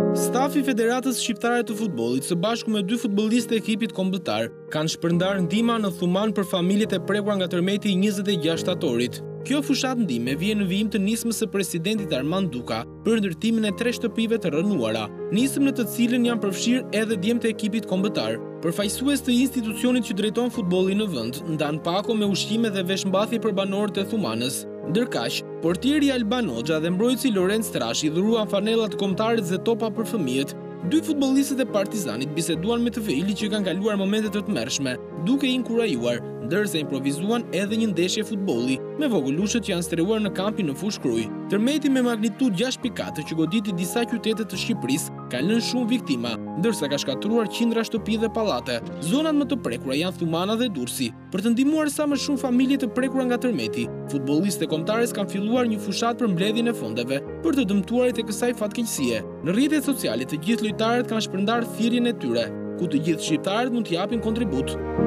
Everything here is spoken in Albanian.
Stafi i Federatës Shqiptare të Futbollit së bashku me 2 futbollistë e ekipit kombëtar kanë shpërndar ndihma në Thuman për familjet e prekura nga tërmeti i 26 shtatorit. Kjo fushat ndihme vjen në vijim të nismës së presidentit Armand Duka për ndërtimin e 3 shtëpive të rënuara, nismë në të cilën janë përfshirë edhe djemtë e ekipit kombëtar. Përfaqësues të institucionit që drejton futbollin në vend ndan pako me ushqime dhe veshmbathje për banorët e Thumanës. Ndërkaq, portieri Alban Hoxha dhe mbrojtësi Lorenz Trashi dhuruan fanellat të kombëtarit dhe topa për fëmijët. 2 futbollistët e Partizanit biseduan me TVI që kanë kaluar momente të tmerrshme, duke i inkurajuar, ndërsa improvizuan edhe një ndeshje futbolli, me vogëlushët që janë strehuar në kampin në Fushë Krujë. Tërmeti me magnitudë 6.4 që goditi disa qytete të Shqipërisë ka lënë shumë viktima, ndërsa ka shkatruar qindra shtëpi dhe pallate. Zonat më të prekura janë Thumana dhe Durrësi. Për të ndihmuar sa më shumë familje të prekura nga tërmeti, futbollistët e kombëtares kanë filluar një fushat për mbledhjen e fondeve për të dëmtuarit e kësaj fatkeqësie. Në rrjetet sociale të gjithë lojtarët kanë shpërndar thirrjen e tyre, ku të gjithë shqiptarët mund të japin kontribut.